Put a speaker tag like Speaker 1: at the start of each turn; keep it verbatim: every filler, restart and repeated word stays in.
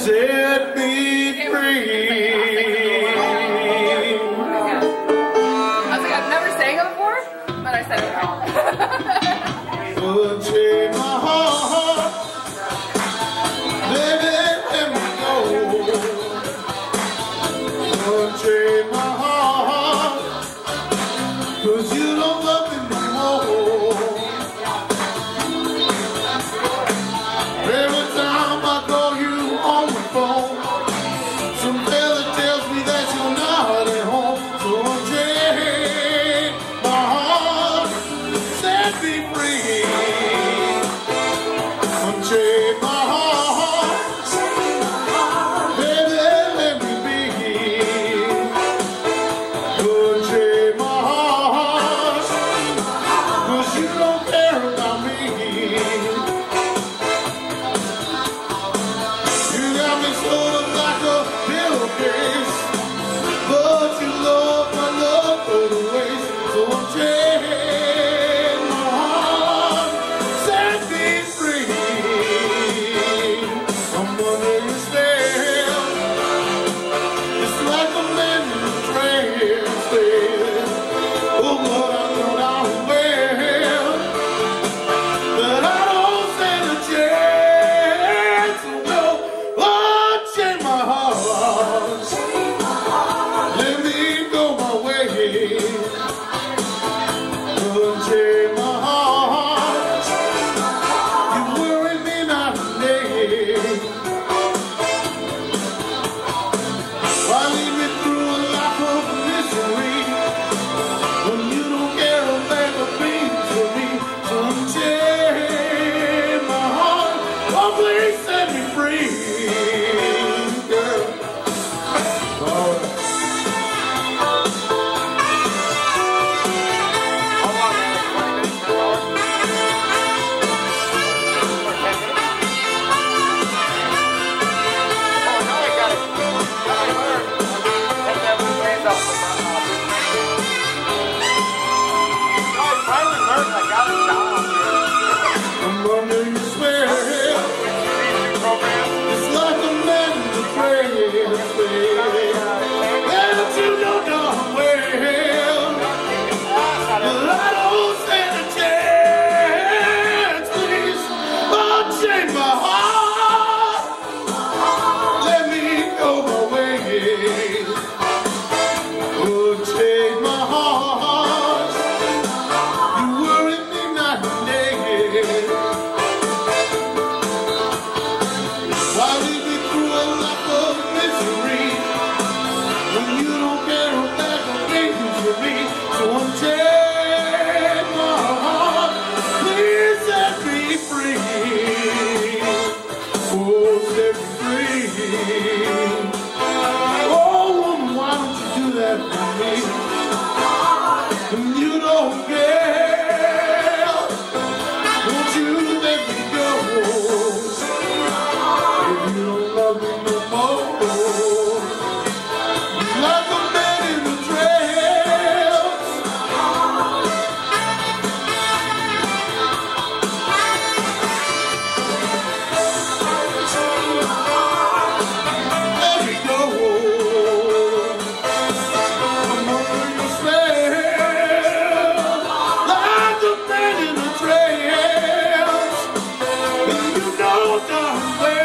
Speaker 1: set me free.
Speaker 2: I was like, I've never sang it before, but I said it wrong.
Speaker 1: Unchain my heart, baby, let me go. Unchain my heart, 'cause you don't love me no more. Every time I call you on the phone, some fella tells me that you're not at home. So unchain my heart, set me free. Unchain my heart, baby, let me be. Unchain my heart, 'cause you don't care about me. You got me sort of like a pillowcase, but you love my love for the waste. So unchain my heart, set me free. I'm under your spell. It's like a man in a trance. Oh, Lord, I know now well that I don't stand a chance. No, unchain my heart. Let me go my way. Unchain my heart. You worry me not a day. Why lead me through a life of misery when you don't care a bag of beans for me? Unchain my heart. Oh, please set me free, girl. Oh. I'm under your spell. It's like a man in the trance. That you know darn well that I don't stand a chance. Please, unchain my heart. Let me go my way. Unchain my heart. You worry me not a day. Why lead me through a life of misery when you don't care a bag of beans for me? So unchain my heart, please set me free. Oh, set me free. Oh, woman, why don't you do that for me? And you don't care. Won't you let me go? If you don't love me no more, like a man in the trance. Let me go. I'm under your spell, like a man in the trance. And you know darn well